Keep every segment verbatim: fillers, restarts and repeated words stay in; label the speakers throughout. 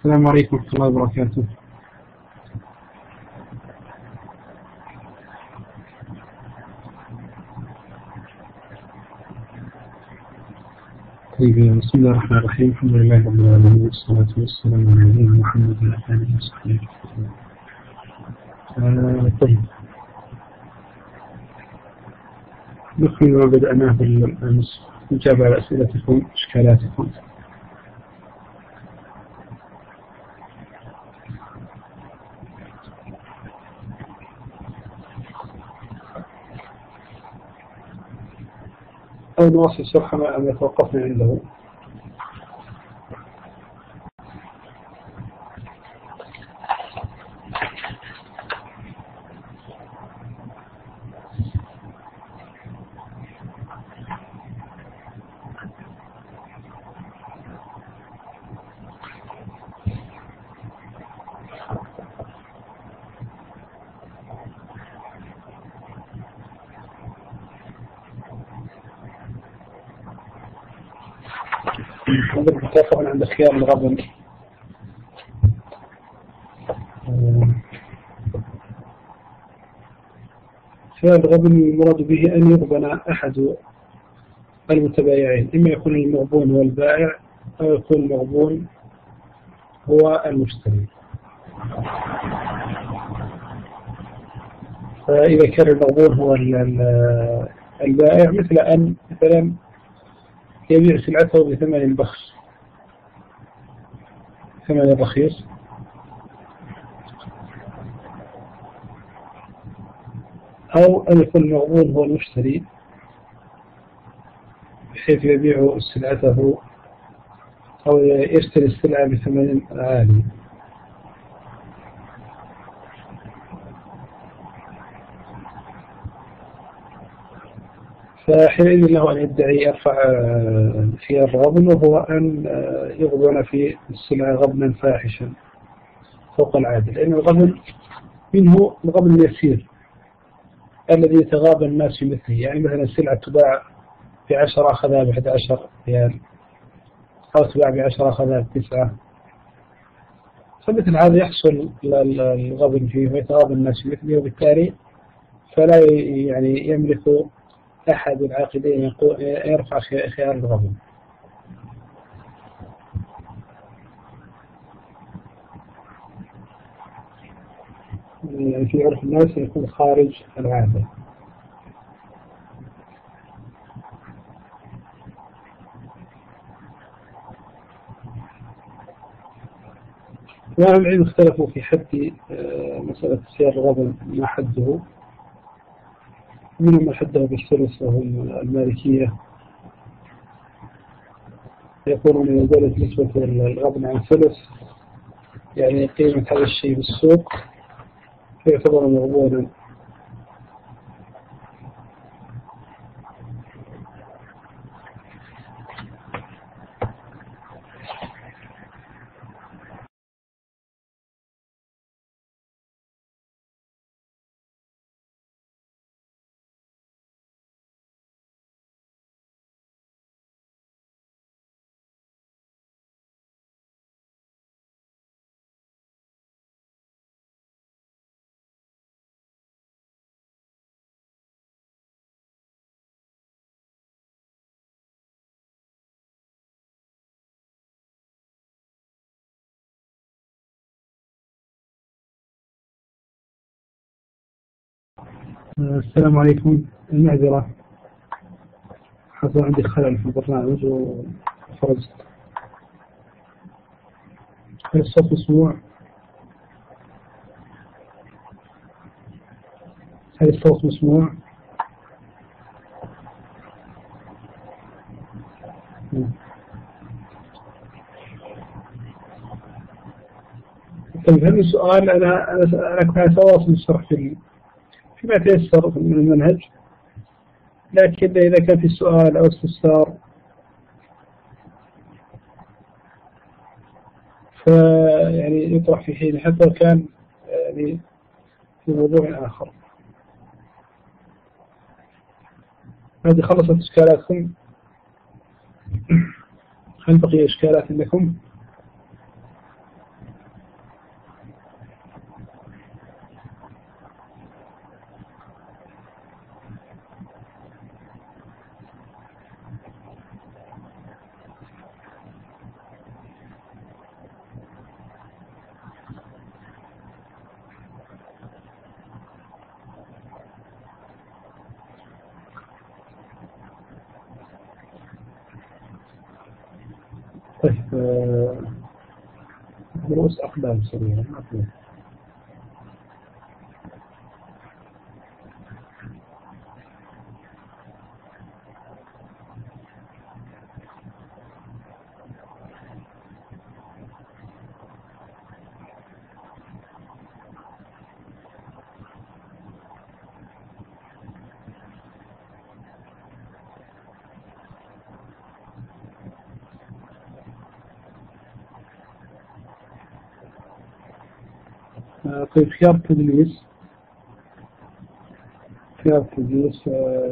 Speaker 1: السلام عليكم ورحمة الله وبركاته. طيب، بسم الله الرحمن الرحيم. الحمد لله رب العالمين والصلاة والسلام على نبينا محمد وعلى آله وصحبه وسلم. طيب، نكمل ما بدأناه بالأمس، نجاب على أسئلتكم وإشكالاتكم. أو نواصل شرح ما توقفنا عنده. طبعا عند خيار الغبن، خيار الغبن المراد به أن يغبن أحد المتبايعين، إما يكون المغبون هو البائع أو يكون المغبون هو المشتري. فإذا كان المغبون هو البائع، مثل أن مثلا يبيع سلعته بثمن بخس، ثمن رخيص، أو أن يكون المغبون هو المشتري بحيث يبيع سلعته أو يشتري السلعة بثمن عالي. فحينئذ له أن يدعي يرفع خيار الغبن، وهو أن يغبن في السلعة غبنا فاحشا فوق العادة، لأن الغبن منه الغبن اليسير الذي يتغابن الناس في مثله. يعني مثلا السلعة تباع بعشرة أخذها بأحد عشر ريال، أو تباع بعشرة أخذها بتسعة، فمثل هذا يحصل الغبن فيه ويتغابن الناس في مثله، وبالتالي فلا يعني يملك أحد العاقدين يرفع خيار الغبن. في عرف الناس يكون خارج العادة. وأهل العلم اختلفوا في حد مسألة خيار الغبن، ما حده. منهم من حده بالثلث وهم المالكية، يقولون إن زالت نسبة الغبن عن ثلث، يعني قيمة هذا الشيء بالسوق، فيعتبر مغبونا. السلام عليكم. المعذرة، حصل عندي خلل في البرنامج وخرجت. هل الصوت مسموع؟ هل الصوت مسموع؟ طيب، هذا السؤال أنا أنا كنت أتواصل الشرح في فيما تيسر من المنهج، لكن إذا كان في سؤال أو استفسار فيعني يطرح في حين، حتى كان يعني في موضوع آخر. هذه خلصت إشكالاتكم؟ هل بقي إشكالات عندكم؟ طيب آه، رؤوس أقلام صغيرة. طيب خيار التدليس، خيار التدليس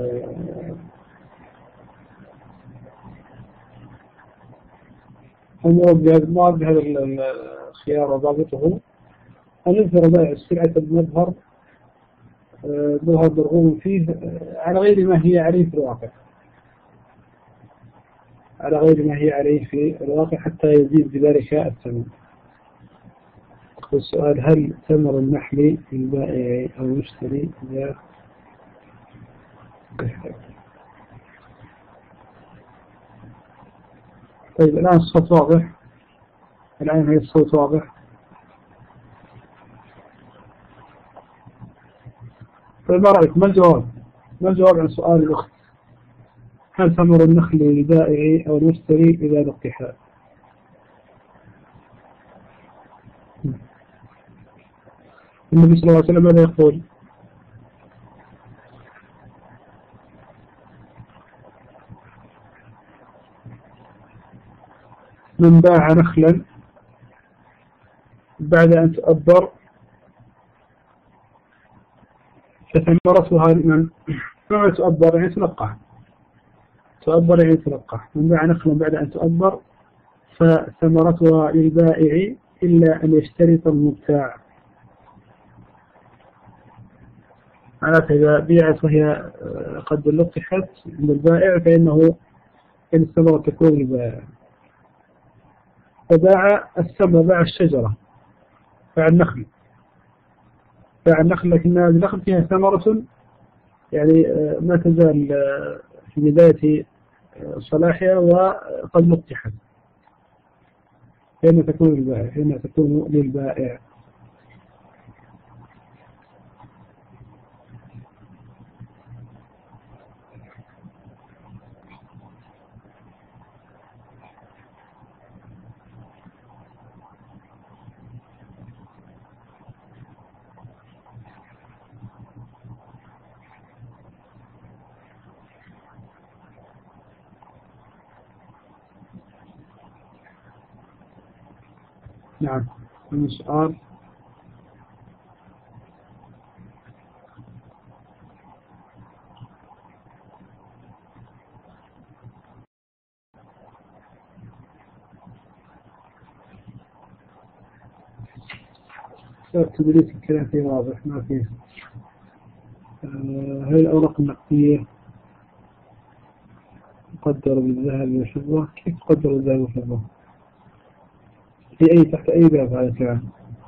Speaker 1: المراد بهذا الخيار وضابطه أن يظهر بائع السلعة بمظهر مظهر مرغوب فيه على غير ما هي عليه في الواقع، على غير ما هي عليه في الواقع حتى يزيد بذلك الثمن. السؤال: هل ثمر النحل للبائع أو المشتري إذا طيب الآن الصوت واضح؟ الآن هي الصوت واضح؟ طيب ما رأيك؟ ما الجواب؟ ما الجواب عن سؤال الأخت؟ هل ثمر النخل للبائع أو المشتري إذا الاقتحال؟ النبي صلى الله عليه وسلم ماذا يقول؟ من باع نخلا بعد أن تؤبر فثمرتها من ما تؤبر يعني تلقح، تؤبر يعني تلقح. من باع نخلا بعد أن تؤبر فثمرتها للبائع إلا أن يشترط المبتاع. معناتها إذا بيعت وهي قد لقحت عند البائع فإنه إن الثمرة تكون للبائع. فباع الثمرة، باع الشجرة، باع النخل، باع النخل لكنها النخل فيها ثمرة يعني ما تزال في بداية صلاحها وقد لقحت، فإنها تكون للبائع، فإنها تكون للبائع. نعم. من السؤال: تدريس الكلام فيه واضح ما فيه. هل الأوراق النقدية تقدر بالذهب والفضة؟ كيف تقدر بالذهب والفضة؟ في أي تحت أي باب هذا الكلام؟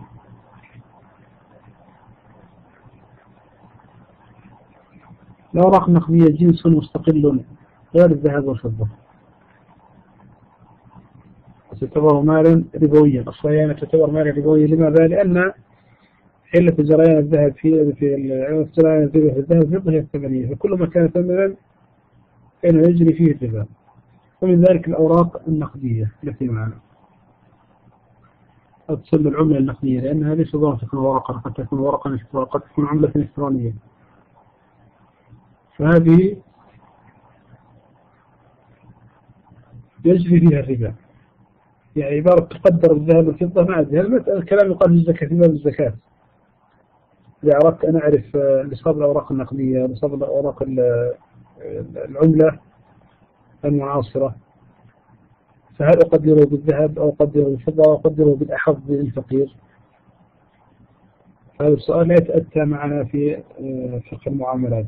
Speaker 1: الأوراق النقدية جنس مستقل غير الذهب والفضة، تعتبر مالا ربويا. أصلا تعتبر مالا ربويا. لماذا؟ لأن حلة جريان الذهب في في جريان الذهب والفضة هي الثمنية، فكل ما كان ثمنا كان يجري فيه الربا، ومن ذلك الأوراق النقدية التي معنا أو تسمى العملة النقدية، لأنها ليس ضرورة تكون ورقة، قد تكون ورقة قد تكون عملة إلكترونية. فهذه يجري فيها الربا، يعني عبارة تقدر بالذهب والفضة. ما أدري هل الكلام يقال في الزكاة في باب الزكاة. إذا أردت أن أعرف نصاب الأوراق النقدية، نصاب الأوراق العملة المعاصرة، فهل أقدره بالذهب أو أقدره بالفضة أو أقدره بالأحظ للفقير؟ هذا السؤال لا يتأتى معنا في فقه المعاملات،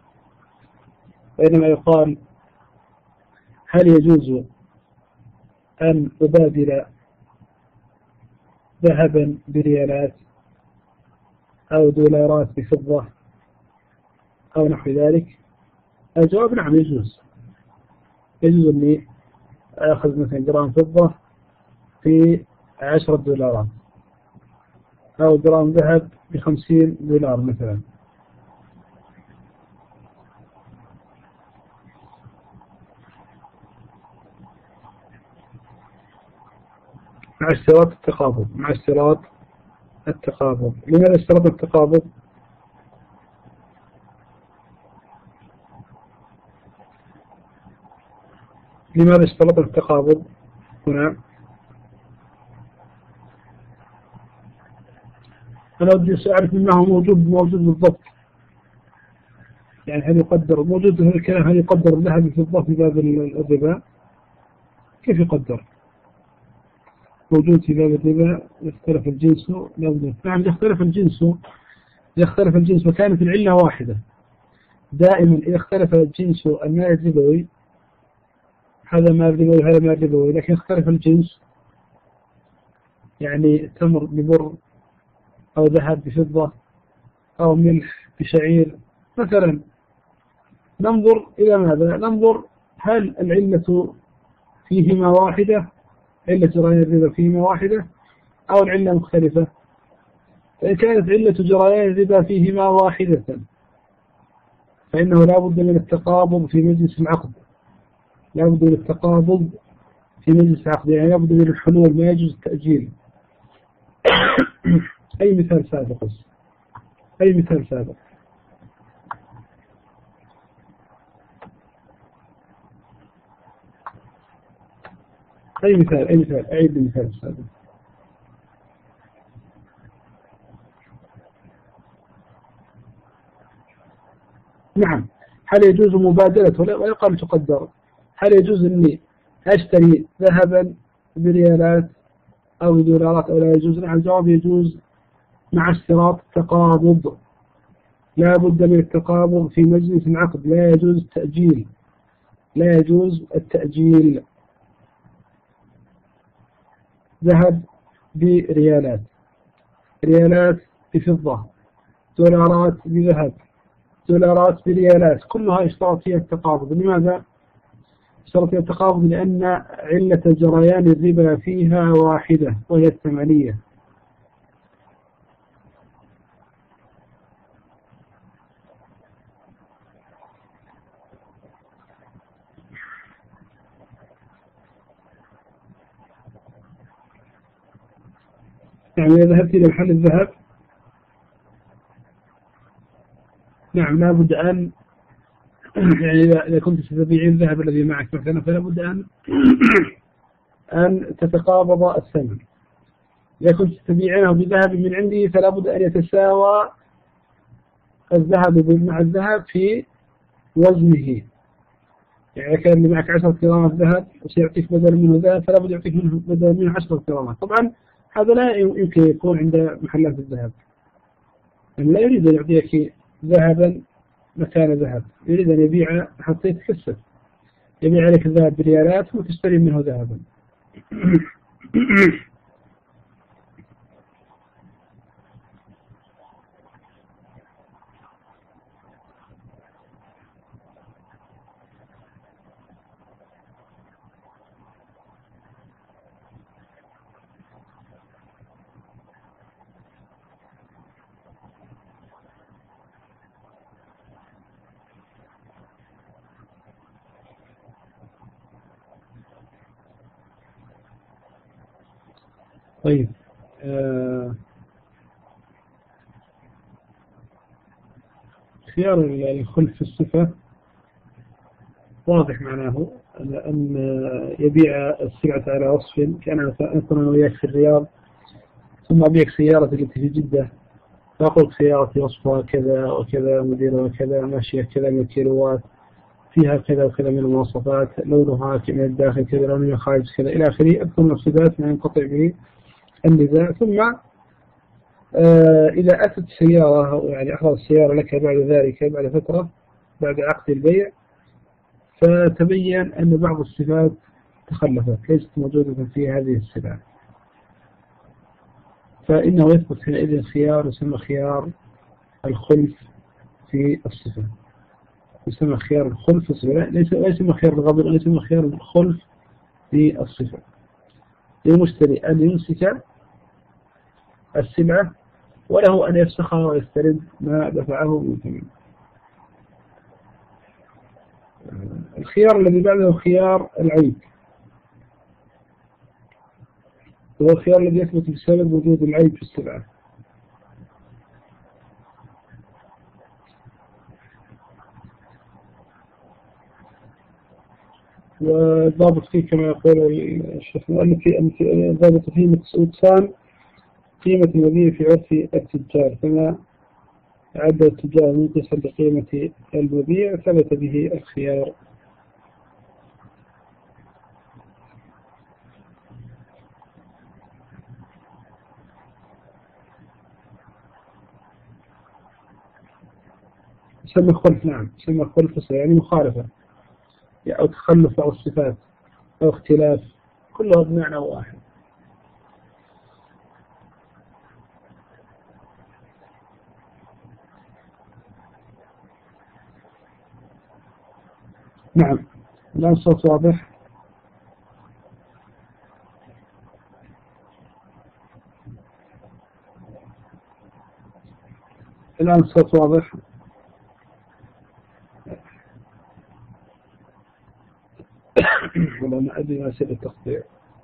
Speaker 1: بينما يقال: هل يجوز أن أبادل ذهبا بريالات أو دولارات بفضة أو نحو ذلك؟ الجواب: نعم يجوز. يجوز أني أخذ مثلا جرام فضة في عشرة دولارات، أو جرام ذهب بخمسين دولار مثلا. مع اشتراط التقابض مع اشتراط التقابض لماذا اشترط التقابض؟ لماذا اشترط التقابض هنا؟ أنا أودي أعرف منه موجود موجود بالضبط، يعني هل يقدر موجود هذا الكلام، هل يقدر الذهب في الضبط في باب الربا؟ كيف يقدر؟ موجود في باب الربا يختلف الجنس. نعم يختلف الجنس، يختلف الجنس وكانت العلة واحدة. دائما إذا اختلف الجنس المال الربوي، هذا مال ربوي هذا مال ربوي، لكن اختلف الجنس، يعني تمر ببر أو ذهب بفضة أو ملح بشعير مثلا، ننظر إلى ماذا؟ ننظر هل العلة فيهما واحدة، علة جريان الربا فيهما واحدة أو العلة مختلفة. فإن كانت علة جريان الربا فيهما واحدة فإنه لا بد من التقابض في مجلس العقد، لا بد من التقابض في مجلس العقد، يعني لا بد من الحلول، ما يجوز التأجيل. أي مثال سابق أي مثال سابق أي مثال أي مثال أعيد المثال السابق. نعم، هل يجوز مبادلة ولا يقال تقدر؟ هل يجوز أني أشتري ذهبا بريالات أو بدولارات أو لا يجوز؟ نعم، الجواب يجوز مع اشتراط التقابض، لا بد من التقابض في مجلس العقد، لا يجوز التأجيل، لا يجوز التأجيل. ذهب بريالات، ريالات بفضة، دولارات بذهب، دولارات بريالات، كلها اشترط فيها التقابض. لماذا اشترط فيها التقابض؟ لأن علة جريان الربا فيها واحدة وهي الثمانية. يعني إذا ذهبت إلى محل الذهب، نعم لا بد أن يعني إذا كنت ستبيع الذهب الذي معك مثلا فلا بد أن أن تتقابض الثمن. إذا كنت تبيعه بذهب من عندي فلا بد أن يتساوى الذهب مع الذهب في وزنه. يعني كان اللي معك عشرة جرامات ذهب وسيعطيك بدل منه ذهب فلا بد يعطيك منه بدل منه عشرة جرامات. طبعا هذا لا يمكن يكون عند محلات الذهب، يعني لا يريد أن يعطيك ذهبا مكان ذهب، يريد أن يبيع حتى يتكسب، يبيع عليك الذهب بريالات وتشتري منه ذهبا. طيب آه خيار الخلف في الصفة واضح معناه أن يبيع السلعة على وصف، كان مثلا وياك في الرياض ثم أبيعك سيارة التي في جدة، فأقول سيارتي وصفها كذا وكذا، مديرها كذا، ماشية كذا من الكيلوات، فيها كذا وكذا من المواصفات، لونها من الداخل كذا، لونها من الخارج كذا إلى آخره، أذكر من الصفات ما ينقطع به النزاع. ثم آه إذا أتت سيارة يعني أخذ السيارة لك بعد ذلك بعد فترة بعد عقد البيع فتبين أن بعض الصفات تخلفت ليست موجودة في هذه السلعة، فإنه يثبت حينئذ خيار يسمى خيار الخلف في الصفة، يسمى خيار الخلف في الصفة، ليس ليس خيار الغبر، ليس خيار الخلف في الصفة. للمشتري أن يمسك السلعة، وله أن يفسخها ويسترد ما دفعه من ثمن. الخيار الذي بعده خيار العيب، هو الخيار الذي يثبت بسبب وجود العيب في السلعة. والضابط فيه كما يقول الشيخ المؤلف في الضابط فيه نقصان قيمة المبيع في عرف التجار، كما عد التجار منقصا بقيمة المبيع ثبت به الخيار. يسمى خلف، نعم يسمى خلف، يعني مخالفة أو تخلف أو الصفات أو اختلاف، كلها بمعنى واحد. نعم الآن الصوت واضح. الآن الصوت واضح. والله ما أدري ما سبب التقطيع.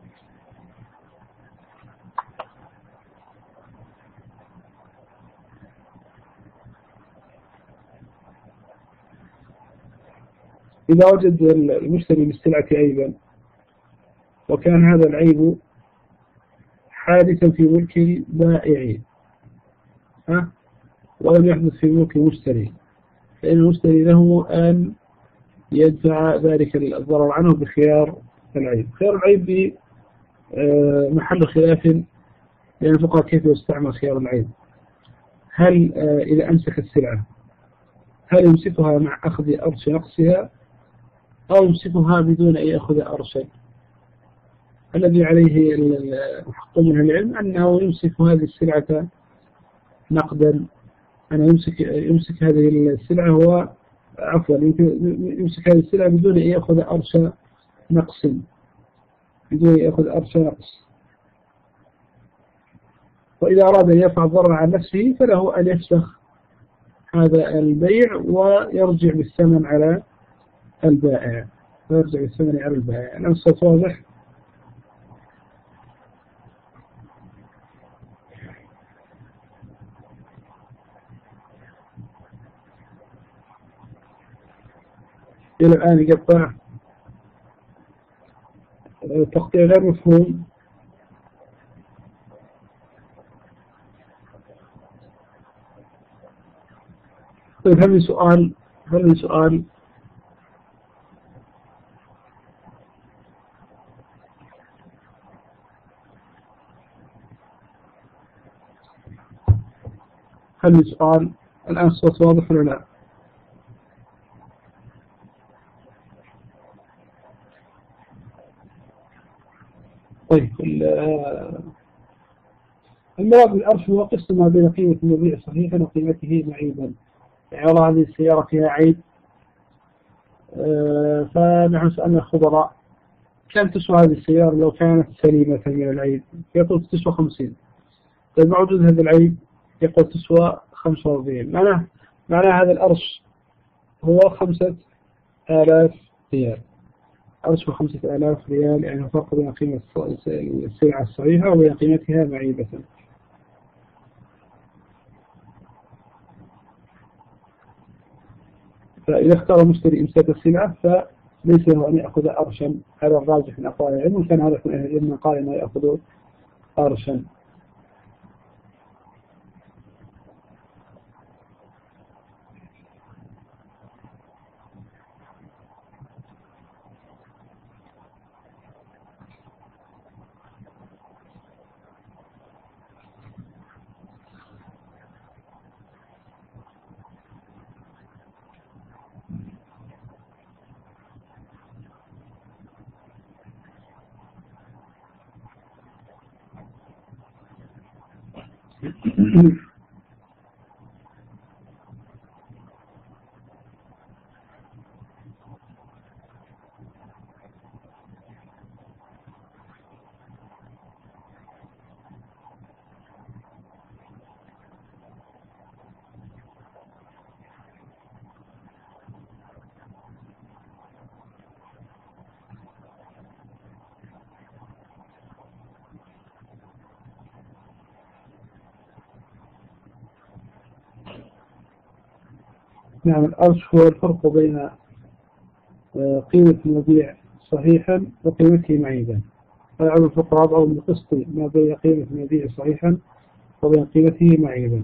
Speaker 1: إذا وجد المشتري للسلعة عيبا وكان هذا العيب حادثا في ملك البائع ها ولم يحدث في ملك المشتري، فإن المشتري له أن يدفع ذلك الضرر عنه بخيار العيب. خيار العيب محل خلاف لأن الفقهاء كيف يستعمل خيار العيب. هل إذا أمسك السلعة هل يمسكها مع أخذ أرش نقصها أو يمسكها بدون أن يأخذ أرشا؟ الذي عليه الحق من العلم أنه يمسك هذه السلعة نقدا، أنا يمسك يمسك هذه السلعة هو عفوا يمسك هذه السلعة بدون أن يأخذ أرش نقص، بدون أن يأخذ أرش نقص. وإذا أراد أن يرفع الضرر عن نفسه فله أن يفسخ هذا البيع ويرجع بالثمن على البائع، ويرجع بالثمن على البائع. الآن الصوت واضح. إلى الآن يقطع تقطيع غير مفهوم. طيب هل من سؤال هل من سؤال هل من سؤال الآن الصوت واضح ولا لا؟ طيب المراد بالأرش هو قسم ما بين قيمة المبيع صحيحا وقيمته معيبا. يعني والله هذه السيارة فيها عيب، أه فنحن سألنا الخبراء كم تسوى هذه السيارة لو كانت سليمة من العيب؟ يقول تسوى خمسين. طيب مع وجود هذا العيب يقول تسوى خمسة وأربعين. معناه معناه هذا الأرش هو خمسة آلاف ريال. أرش خمسة آلاف ريال، يعني فرق بين قيمة السلعة الصحيحة وبين قيمتها معيبة. فإذا اختار المشتري إمساك السلعة فليس له أن يأخذ أرشا، هذا الراجح من أقوال العلم، كان هذا من قال أنه يأخذ أرشا. نعم، الأرش هو الفرق بين قيمة المبيع صحيحا وقيمته معيبا. فيعمل الفقراء بعضهم بقسط ما بين قيمة المبيع صحيحا وبين قيمته معيبا.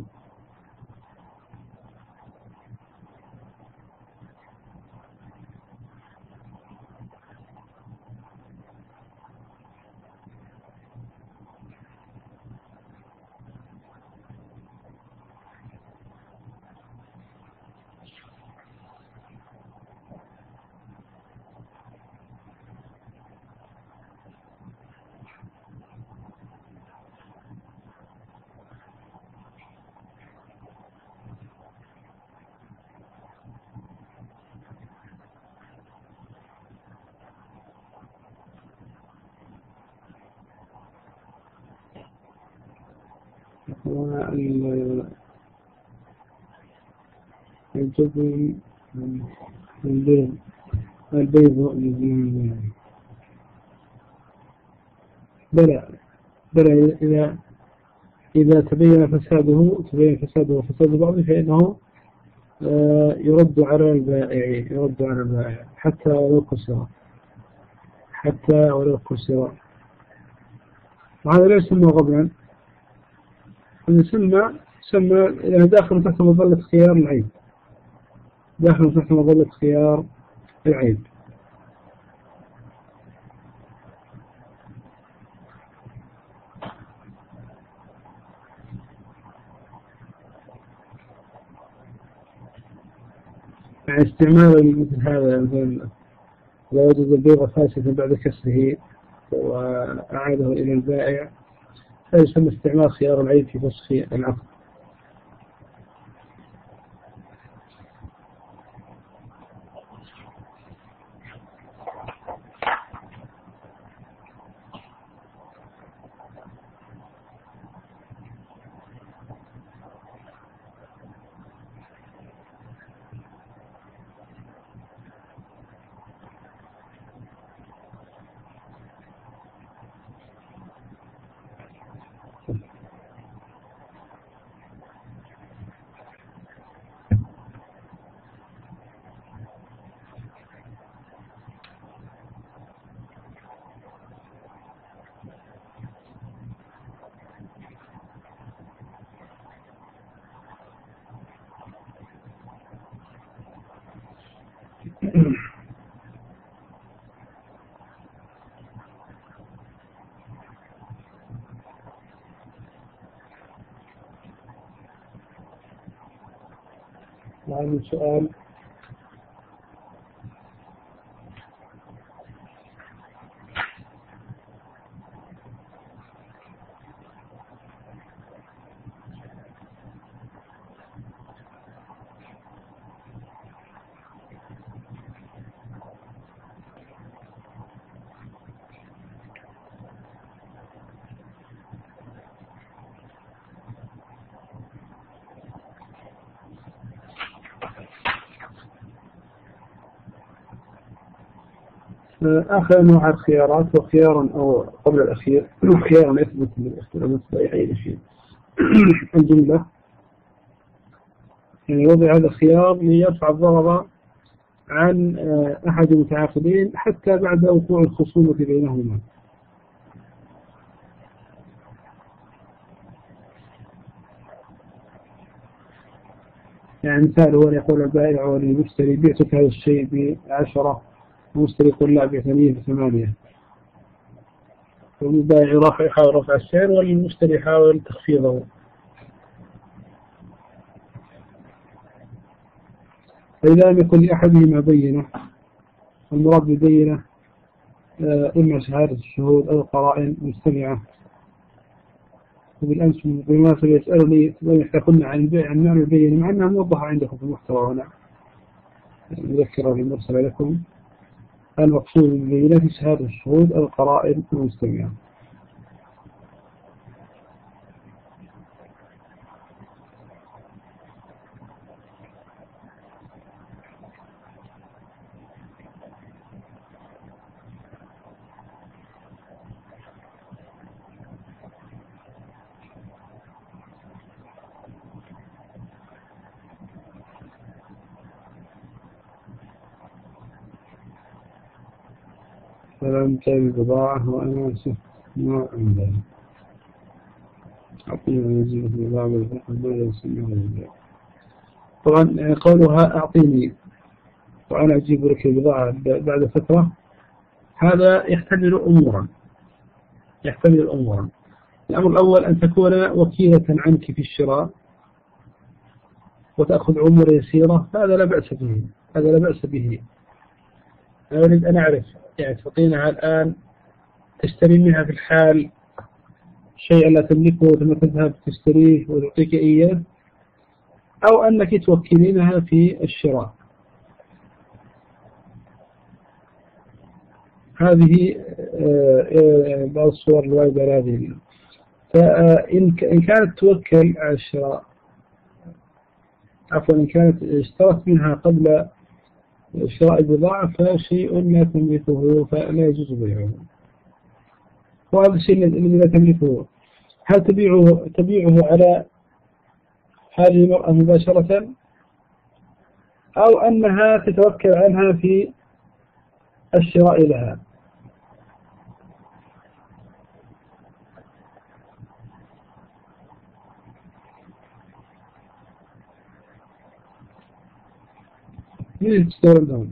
Speaker 1: الجبن البيض البيض بلى بلى إذا إذا تبين فساده تبين فساده وفساد بعضه فإنه يرد على البائع يرد على البائع حتى ولو كسر حتى ولو كسر. وهذا لا يسمى غبنا، يسمى يسمى يعني داخل تحت مظلة خيار العيب، داخل تحت مظلة خيار العيب. يعني استعمال مثل هذا، مثل لا وجد البيض فاسدا بعد كسره وأعاده إلى البائع، هذا يسمى استعمال خيار العيب في فسخ العقد. هذا سؤال. آخر أنواع الخيارات وخيار أو قبل الأخير خيار يثبت بالاختلاف البائعين في الجملة، يعني وضع هذا الخيار ليرفع الضرر عن أحد المتعاقدين حتى بعد وقوع الخصومة بينهما. يعني مثال هو يقول البائع والمشتري بعتك هذا الشيء بعشرة المشتري يقول لا بثمانية بثمانية، والبائع يحاول رفع السعر والمشتري يحاول تخفيضه. فإذا لم يكن لأحدهما بينة، المراد ببينة إما شهادة الشهود أو قرائن مجتمعة. وبالأمس بمناسبة يسألني إحنا قلنا عن البيع عن معنى البينة مع أنها موضحة عندكم في المحتوى هنا مذكرة المرسلة لكم. المقصود بالبينة شهادة الشهود أو القرائن المجتمعة. مثلا كيف بضاعة وأنا أشوف نوع عندها أعطيني يجب في بضاعة ما يسمى البيع. طبعا قولها أعطيني وأنا أجيب لك البضاعة بعد فترة، هذا يحتمل أمورا يحتمل أمورا الأمر الأول أن تكون وكيلة عنك في الشراء وتأخذ عمر يسيرة، هذا لا بأس به هذا لا بأس به. أنا أريد أن أعرف يعني تعطينها الآن تشتري منها في الحال شيئا لا تملكه ثم تذهب تشتريه وتعطيك إياه، أو أنك توكلينها في الشراء. هذه بعض الصور الواردة هذه. فإن كانت توكل على الشراء عفوا إن كانت اشترت منها قبل شراء البضاعة فشيء لا تملكه فلا يجوز بيعه، وهذا الشيء الذي لا تملكه هل تبيعه تبيعه على هذه المرأة مباشرة أو أنها تتوكل عنها في الشراء لها؟ مين اللي تشتغل لهم؟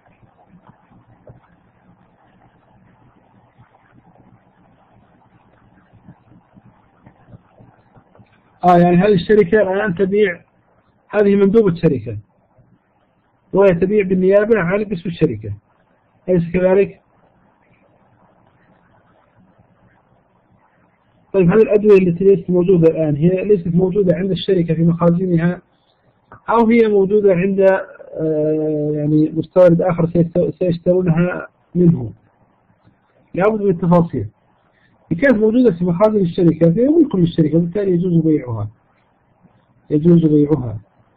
Speaker 1: آه يعني هذه الشركة الآن تبيع، هذه مندوبة شركة وهي تبيع بالنيابة على باسم الشركة، أليس كذلك؟ طيب هذه الأدوية التي ليست موجودة الآن هي ليست موجودة عند الشركة في مخازنها أو هي موجودة عند آه يعني مستورد آخر سيشترونها منه؟ لابد من التفاصيل. إن كانت موجودة في مخازن الشركة فهي ملك للشركة وبالتالي يجوز بيعها يجوز بيعها.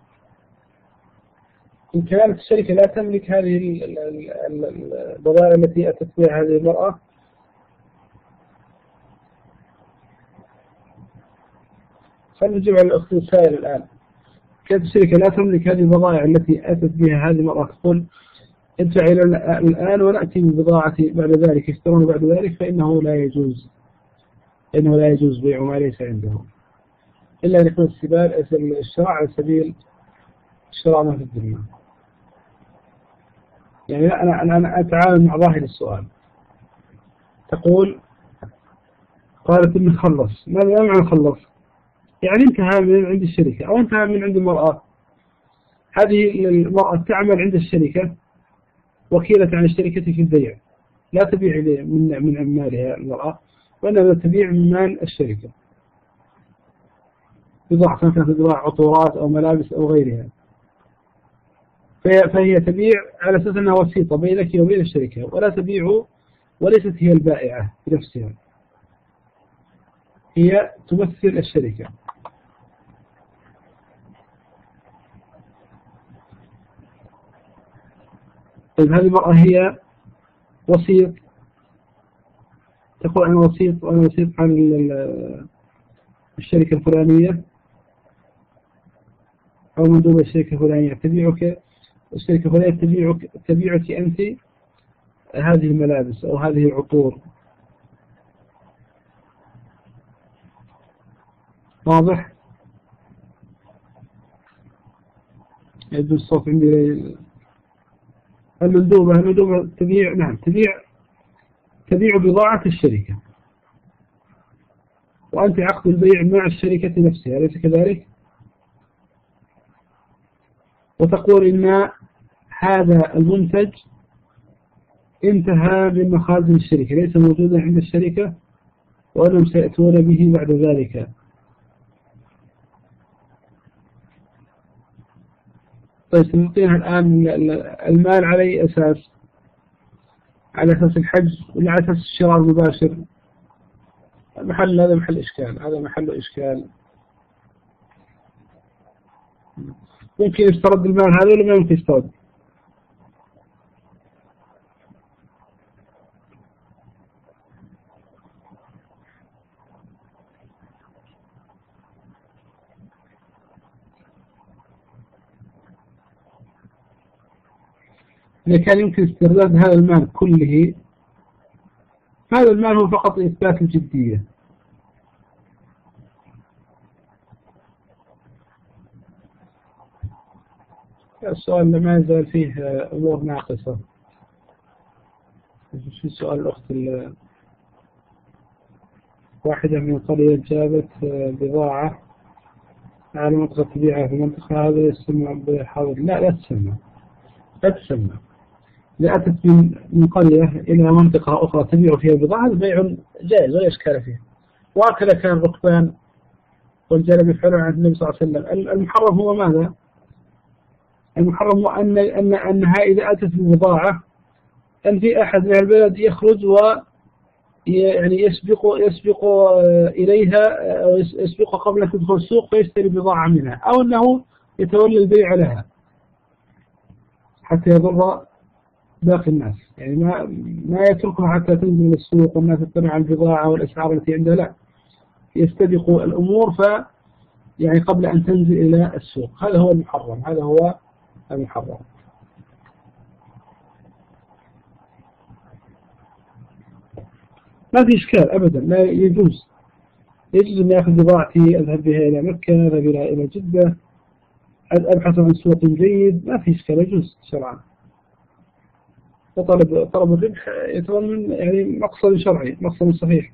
Speaker 1: إن كانت الشركة لا تملك هذه البضائع التي أتت بها هذه المرأة فنجيب على الأخت السائل الآن. كانت الشركة لا تملك هذه البضائع التي أتت بها هذه المرأة تقول ادفعي لنا الآن ونأتي بالبضاعة بعد ذلك يشترون بعد ذلك، فإنه لا يجوز إنه لا يجوز بيع ما ليس عنده إلا أن يكون السبال الشراء على سبيل الشراء ما في الذمة. يعني أنا أنا أنا أتعامل مع ظاهر السؤال. تقول قالت إني خلص، ماذا معنى خلص؟ يعني انتهى من عند الشركة أو انتهى من عند المرأة. هذه المرأة تعمل عند الشركة وكيلة عن الشركة في البيع، لا تبيع من من أمالها المرأة وإنما تبيع من مال الشركة بضاعة، كانت بضاعة عطورات أو ملابس أو غيرها، فهي تبيع على أساس أنها وسيطة بينك وبين الشركة ولا تبيع، وليست هي البائعة بنفسها، هي تمثل الشركة. طيب هذه المرأة هي وسيط، تقول أنا وسيط وأنا وسيط عن الشركة الفلانية أو مندوب الشركة الفلانية، تبيعك الشركة الفلانية تبيعك تبيعك أنت هذه الملابس أو هذه العطور. واضح؟ يبدو الصوت عندي. المندوبة المندوبة تبيع نعم تبيع تبيع بضاعة الشركة وأنت عقد البيع مع الشركة نفسها، أليس كذلك؟ وتقول إن هذا المنتج انتهى من مخازن الشركة ليس موجودا عند الشركة وأنهم سيأتون به بعد ذلك. طيب سنعطيها الآن المال على أي أساس؟ على أساس الحجز ولا على أساس الشراء المباشر؟ محل هذا محل إشكال، هذا محل إشكال. ممكن يسترد المال هذا ولا ما يمكن يسترد؟ إذا كان يمكن استرداد هذا المال كله هذا المال هو فقط إثبات الجدية. السؤال ما يزال فيه أمور ناقصة. في سؤال الأخت واحدة من قرية جابت بضاعة على منطقة تبيعها في المنطقة هذا يسمى بحاضر. لا لا تسمى لا تسمى إذا أتت من من قرية إلى منطقة أخرى تبيع فيها بضاعة البيع جائز ولا إشكال فيه. وهكذا كان الركبان والجلب يفعلون عند النبي صلى الله عليه وسلم. المحرم هو ماذا؟ المحرم هو أن أن أنها إذا أتت ببضاعة أن في أحد من البلد يخرج و يعني يسبق يسبق إليها أو يسبق قبل أن تدخل السوق فيشتري بضاعة منها، أو أنه يتولى البيع لها حتى يضر باقي الناس. يعني ما ما يتركها حتى تنزل السوق والناس تطلع على البضاعة والأسعار التي عندها، لا، يستبق الأمور ف يعني قبل أن تنزل إلى السوق. هذا هو المحرم، هذا هو المحرم. ما في إشكال أبدا، لا يجوز يجوز أن يأخذ بضاعتي أذهب بها إلى مكة، أذهب بها إلى جدة، أبحث عن سوق جيد، ما في إشكال، يجوز شرعا. وطلب طلب الربح يتضمن يعني مقصد شرعي، مقصد صحيح.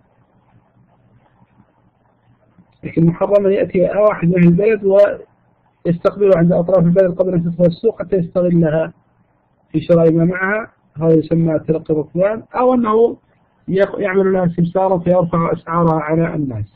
Speaker 1: لكن محرم أن يأتي واحد من البلد ويستقبله عند أطراف البلد قبل أن تدخل السوق حتى يستغلها في شراء ما معها، هذا يسمى تلقي الركبان، أو أنه يعمل لها سمسارة فيرفع أسعارها على الناس.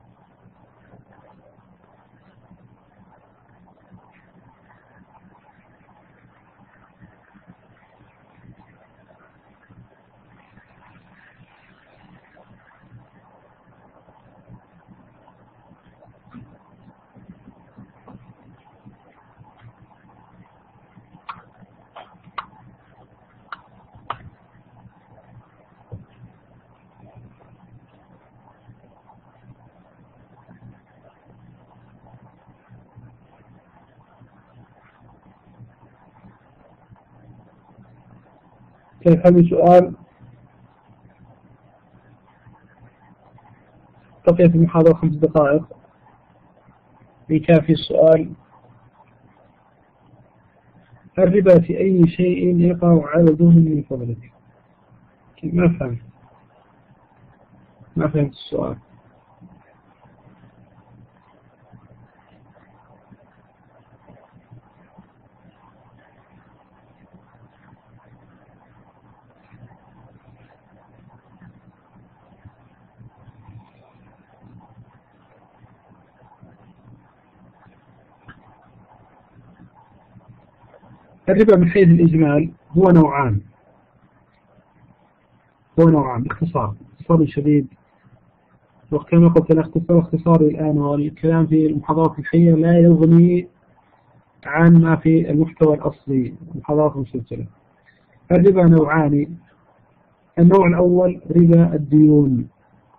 Speaker 1: كيف هذا السؤال؟ بقيت المحاضرة خمس دقائق بكافي السؤال. الربا في أي شيء يقع على ذهن من فضلك؟ ما فهمت ما فهمت السؤال. الربا من حيث الإجمال هو نوعان هو نوعان باختصار اختصار شديد. وكما قلت الاختصار اختصاري الآن، والكلام في المحاضرات الحية لا يغني عن ما في المحتوى الأصلي المحاضرات المسجلة. الربا نوعان. النوع الأول ربا الديون،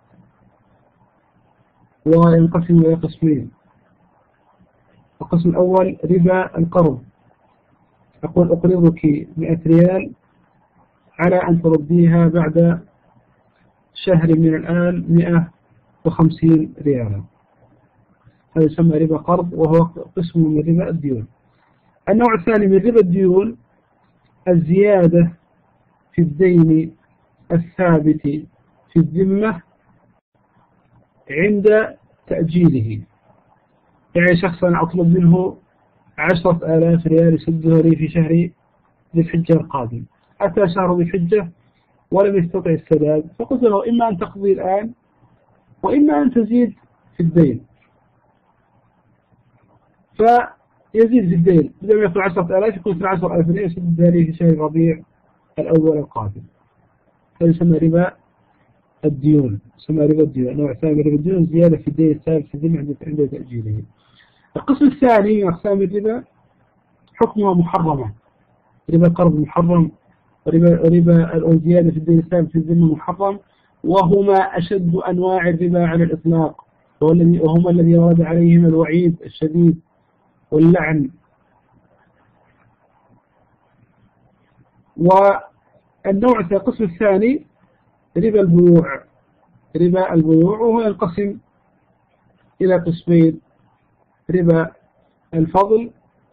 Speaker 1: وينقسم إلى قسمين. القسم الأول ربا القرض، أقول أقرضك مئة ريال على أن ترديها بعد شهر من الآن مئة وخمسين ريالا، هذا يسمى ربا قرض، وهو قسم من ربا الديون. النوع الثاني من ربا الديون الزيادة في الدين الثابت في الذمة عند تأجيله. يعني شخص أنا أطلب منه عشرة آلاف ريال يسدها لي في شهر ذي الحجة القادم، أتى شهر ذي الحجة ولم يستطع السداد، فقلت له إما أن تقضي الآن وإما أن تزيد في الدين، فيزيد في الدين بدل ما يكون عشرة آلاف يكون عشرة آلاف ريال يسدها لي في شهر ربيع الأول القادم. هذا يسمى ربا الديون، يسمى ربا الديون. نوع ثاني من ربا الديون زيادة في الدين الثابت في الذمة عند تأجيله. القسم الثاني من أقسام الربا حكمها محرمة، ربا القرض محرم، وربا ربا الزيادة في الدين الثابت في الذمة محرم، وهما أشد أنواع الربا على الإطلاق، وهما الذي ورد عليهم الوعيد الشديد واللعن. والنوع القسم الثاني ربا البيوع. ربا البيوع وهو ينقسم إلى قسمين: ربا الفضل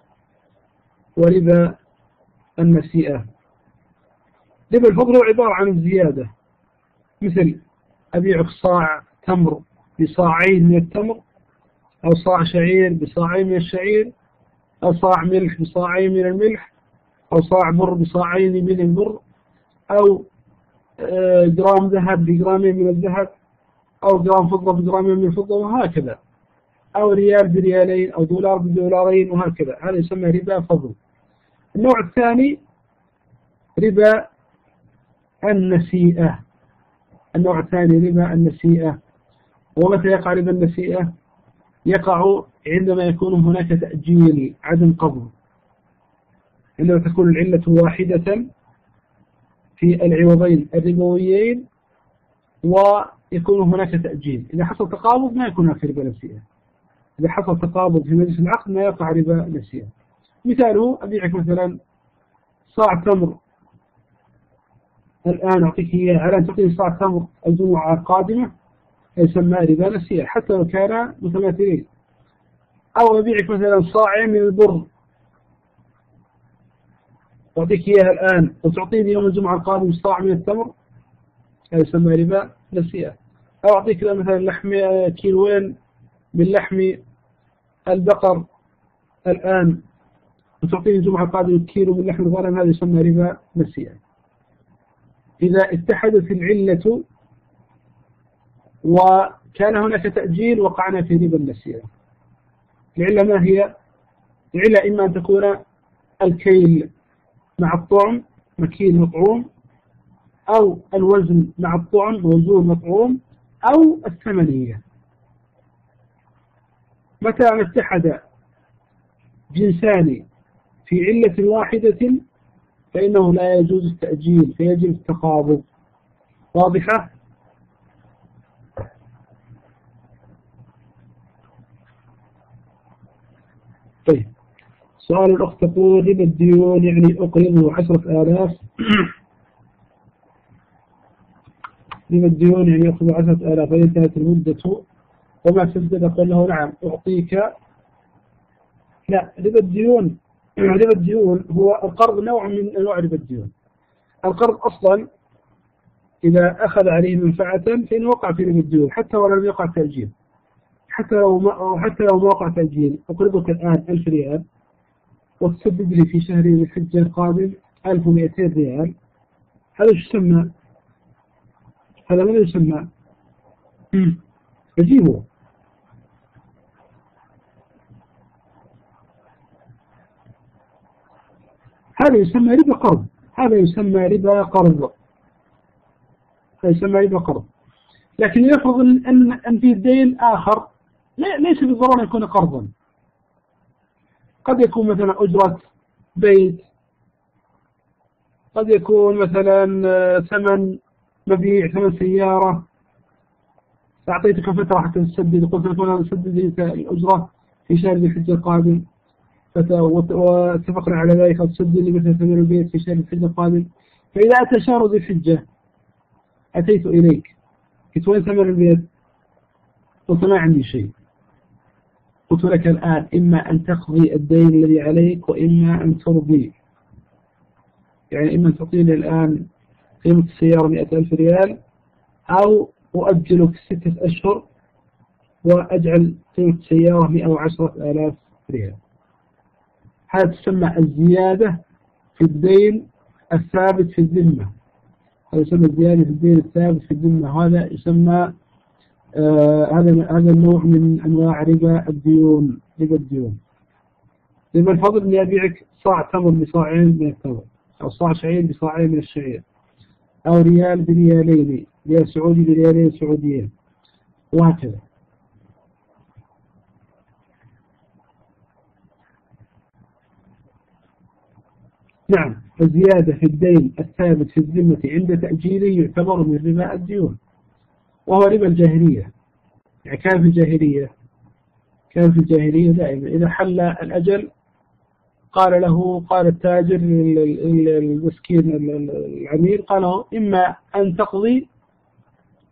Speaker 1: وربا النسيئة. ربا الفضل هو عبارة عن الزيادة، مثل أبيعك صاع تمر بصاعين من التمر، أو صاع شعير بصاعين من الشعير، أو صاع ملح بصاعين من الملح، أو صاع بر بصاعين من البر، أو جرام ذهب بجرامين من الذهب، أو جرام فضة بجرامين من الفضة، وهكذا، أو ريال بريالين، أو دولار بدولارين، وهكذا. هذا يسمى ربا فضل. النوع الثاني ربا النسيئة. النوع الثاني ربا النسيئة. ومتى يقع ربا النسيئة؟ يقع عندما يكون هناك تأجيل، عدم قبض، عندما تكون العلة واحدة في العوضين الربويين ويكون هناك تأجيل. إذا حصل تقابض ما يكون هناك ربا نسيئة. إذا حصل تقابض في مجلس العقد ما يقع ربا نسيئة. مثاله أبيعك مثلا صاع تمر الآن، أعطيك إياه على أن تعطيني صاع تمر الجمعة القادمة، يسمى ربا نسيئة حتى لو كان متماثلين. أو أبيعك مثلا صاعين من البر، أعطيك إياها الآن وتعطيني يوم الجمعة القادم صاع من التمر، هذا يسمى ربا نسيئة. أو أعطيك مثلا لحم كيلوين من لحم البقر الآن وتعطيني الجمعة القادمة كيلو من لحم الغنم، هذا يسمى ربا نسيئة. إذا اتحدت العلة وكان هناك تأجيل وقعنا في ربا النسيئة. العلة ما هي؟ العلة إما أن تكون الكيل مع الطعم، مكيل مطعوم، أو الوزن مع الطعم، موزون مطعوم، أو الثمنية. متى اتحد جنسان في علة واحدة فإنه لا يجوز التأجيل، فيجب التقابض. واضحة؟ طيب، سؤال الأخت تقول: ربا الديون يعني أقرضه عشرة آلاف ربا الديون يعني أقرضه عشرة آلاف وإن انتهت المدة وما تسدد، أقول له نعم أعطيك. لا، ربا الديون ربا الديون هو القرض نوع من أنواع ربا الديون. القرض أصلا إذا أخذ عليه منفعة فإنه وقع في ربا الديون حتى ولم يقع تأجيل. حتى لو ما حتى لو ما وقع تأجيل، أقرضك الآن ألف ريال وتسدد لي في شهر ذي الحجة القادم ألف ومئتين ريال، هذا ايش يسمى؟ هذا ماذا يسمى؟ أجيبه. هذا يسمى ربا قرض. هذا يسمى ربا قرض. هذا يسمى ربا قرض. لكن يفرض أن أن في دين آخر ليس بالضرورة يكون قرضا. قد يكون مثلا أجرة بيت، قد يكون مثلا ثمن مبيع، ثمن سيارة، أعطيتك فترة حتى تسدد، قلت لك أنا أسدد الأجرة في شهر ذي الحجة القادم، واتفقنا على ذلك، تسدد لي مثلا ثمن البيت في شهر الحجة القادم. فإذا أتى شهر ذي الحجة أتيت إليك، قلت وين ثمن البيت؟ قلت ما عندي شيء. قلت لك الآن إما أن تقضي الدين الذي عليك وإما أن ترضي. يعني إما أن تعطيني الآن قيمة السيارة مئة ألف ريال، أو أؤجلك ستة أشهر وأجعل قيمة السيارة مئة وعشرة آلاف ريال. هذا تسمى الزيادة في الدين الثابت في الذمة. هذا يسمى الزيادة في الدين الثابت في الذمة. هذا يسمى آه هذا هذا النوع من أنواع ربا الديون. ربا الديون. ربا الفضل إني أبيعك صاع تمر بصاعين من التمر، أو صاع شعير بصاعين من الشعير، أو ريال بريالين، ريال سعودي بريالين سعوديين، وهكذا. نعم، الزيادة في الدين الثابت في الذمة عند تأجيله يعتبر من ربا الديون، وهو ربا الجاهلية. يعني كان في الجاهلية كان في الجاهلية دائما إذا حل الأجل قال له قال التاجر المسكين العميل قال له إما أن تقضي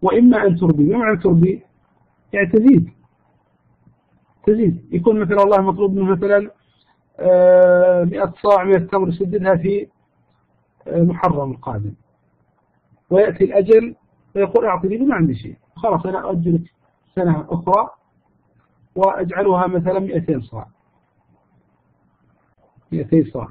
Speaker 1: وإما أن تربي. ما معنى تربي؟ يعني تزيد تزيد يكون مثلا الله مطلوب منه مثلا مئة صاع من التمر يسددها في محرم القادم، ويأتي الأجل ويقول أعطني ما عندي شيء، خلاص أنا أؤجلك سنة أخرى وأجعلها مثلا مئتين صاع مئتين صاع.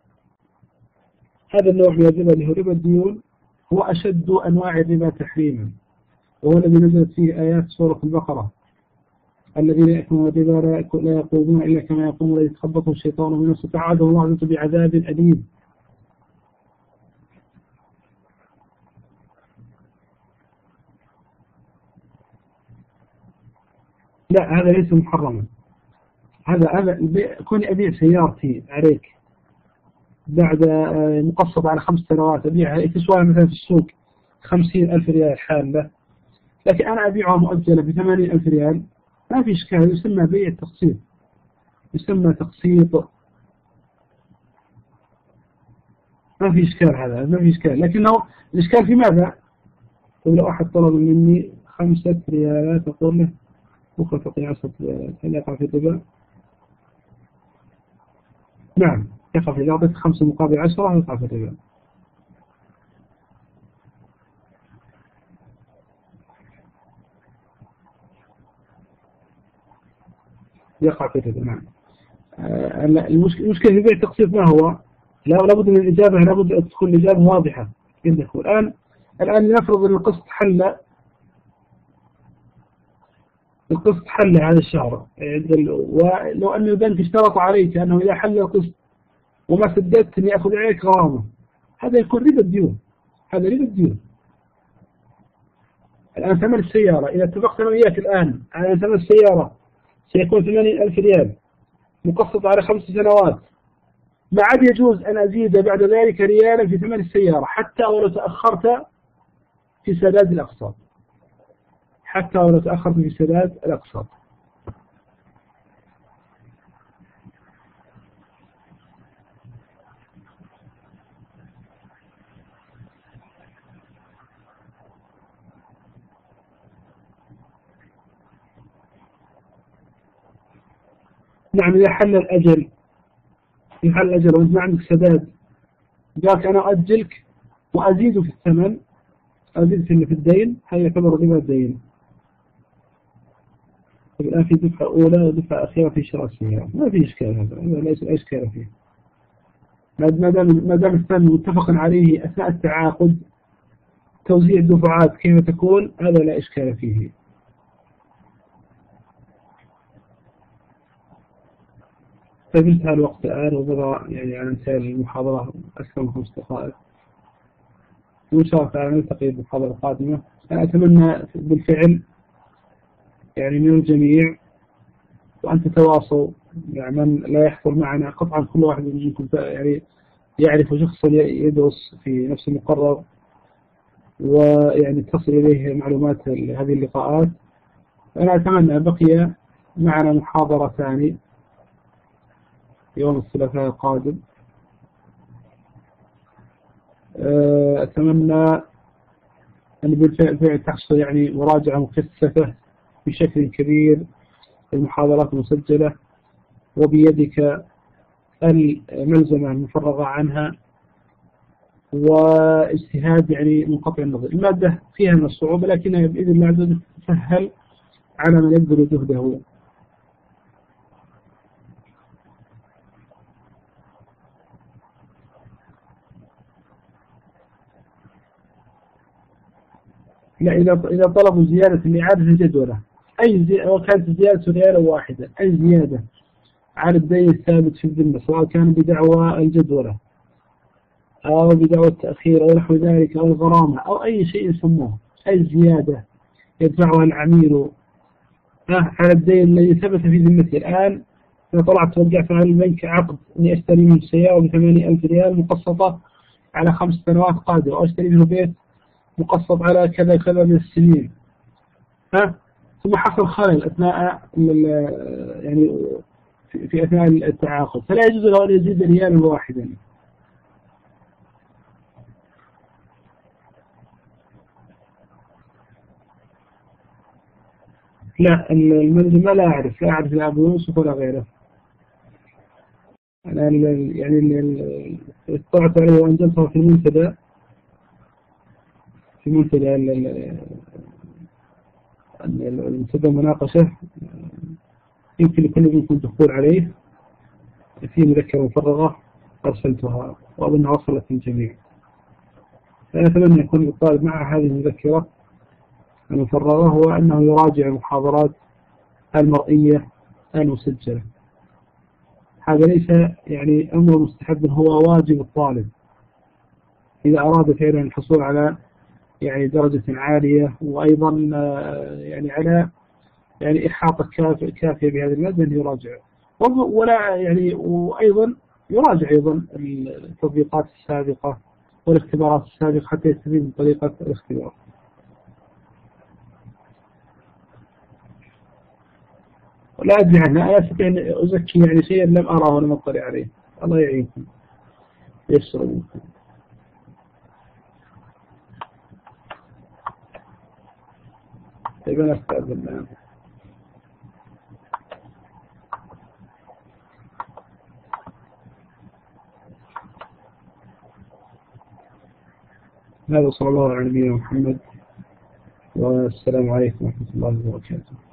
Speaker 1: هذا النوع من الربا اللي هو ربا الديون هو أشد أنواع الربا تحريما، وهو الذي نزلت فيه آيات سورة البقرة: الذين يأكلون الربا لا يقومون إلا كما يقوم الذي يتخبطه الشيطان من نفسه فعاده الله بعذاب أليم. لا، هذا ليس محرما. هذا هذا كوني أبيع سيارتي عليك بعد مقسط على خمس سنوات، أبيعها تسوى مثلا في السوق خمسين ألف ريال حالة، لكن أنا أبيعها مؤجلة بثمانين ألف ريال، ما في إشكال، يسمى بيع التقسيط، يسمى تقسيط، ما في إشكال، هذا ما في إشكال. لكنه الإشكال في ماذا؟ لو أحد طلب مني خمسة ريالات أقول له بكرة تعطي عشرة ريالات، هل يقع في الربا؟ نعم يقع في الربا. أعطيك خمسة مقابل عشرة يقع في الربا. يقع في الربا نعم. المشكلة في بيع التقسيط ما هو؟ لا لابد من الإجابة، لابد أن تكون الإجابة واضحة عندك. الآن الآن لنفرض أن القسط حل القسط حل هذا الشهر، ولو أن البنك اشترط عليك أنه إذا حل القسط وما سددت أن يأخذ عليك غرامة، هذا يكون ربا الديون، هذا ربا الديون. الآن ثمن السيارة إذا اتفقت أنا وياك الآن على ثمن السيارة سيكون ثمانين ألف ريال مقسط على خمس سنوات، ما عاد يجوز أن أزيد بعد ذلك ريالا في ثمن السيارة حتى ولو تأخرت في سداد الأقساط، حتى ولو تأخرت في سداد الأقساط. نعم إذا حل الأجل، إذا حل الأجل وأنت ما عندك سداد، قالك أنا أؤجلك وأزيد في الثمن، أزيد في الدين، هذا يعتبر ربا الدين. طيب الآن في دفعة أولى ودفعة أخيرة في شراء السيارة، ما في إشكال، هذا ليس أي إشكال فيه، ما دام ما دام الثمن متفق عليه أثناء التعاقد، توزيع الدفعات كيف تكون هذا لا إشكال فيه. طيب انتهى الوقت الآن وبدأ يعني على انتهاء المحاضرة أكثر من خمس دقائق، وإن شاء الله تعالى نلتقي بالمحاضرة القادمة. أنا أتمنى بالفعل يعني من الجميع وأن تتواصوا، يعني من لا يحضر معنا قطعا كل واحد منكم يعني يعرف شخصا يدرس في نفس المقرر ويعني تصل إليه معلومات هذه اللقاءات. أنا أتمنى بقي معنا محاضرة ثانية يوم الثلاثاء القادم. أتمنى أن بالفعل تحصل يعني مراجعة مكثفة بشكل كبير المحاضرات المسجلة، وبيدك الملزمة المفرغة عنها، واجتهاد يعني منقطع النظر. المادة فيها من الصعوبة لكنها بإذن الله عز وجل تسهل على من يبذل جهده. لا إذا إذا طلبوا زيادة لإعادة الجدولة، أي زي... أو كانت زيادة ريال واحدة، أي زيادة على الدين الثابت في الذمة، سواء كان بدعوى الجدولة أو بدعوى التأخير أو نحو ذلك أو الغرامة أو أي شيء يسموه، أي زيادة يدفعها العميل على الدين الذي ثبت في ذمته. الآن أنا طلعت وقعت على البنك عقد إني أشتري منه سيارة بثمانية ألف ريال مقسطة على خمس سنوات قادمة، أو أشتري منه بيت مقسط على كذا كذا من السنين، ها ثم حصل خلل أثناء يعني في أثناء التعاقد، فلا يجوز له أن يزيد ريالا واحدا. لا المنظومة لا أعرف، لا أعرف لا أبو يوسف ولا غيره. أنا يعني اطلعت عليه وأنزلته في المنتدى، في منتدى المنتدى المناقشة، يمكن لكل منكم الدخول عليه، في مذكرة مفرغة أرسلتها وأظنها وصلت للجميع. فأنا أتمنى يكون الطالب مع هذه المذكرة المفرغة هو أنه يراجع المحاضرات المرئية المسجلة. هذا ليس يعني أمر مستحب، هو واجب الطالب إذا أراد فعلا الحصول على يعني درجة عالية، وأيضا يعني على يعني إحاطة كافية بهذه المادة، أن يراجع، ولا يعني وأيضا يراجع أيضا التطبيقات السابقة والاختبارات السابقة حتى يستفيد من طريقة الاختبار. ولا أدري عنها، أنا أستطيع أن أزكي يعني شيئا لم أراه ولم أطلع عليه. الله يعينكم يسر منكم. طيب أنا أستأذن الآن. هذا صلى الله على نبينا محمد، والسلام عليكم ورحمة الله وبركاته.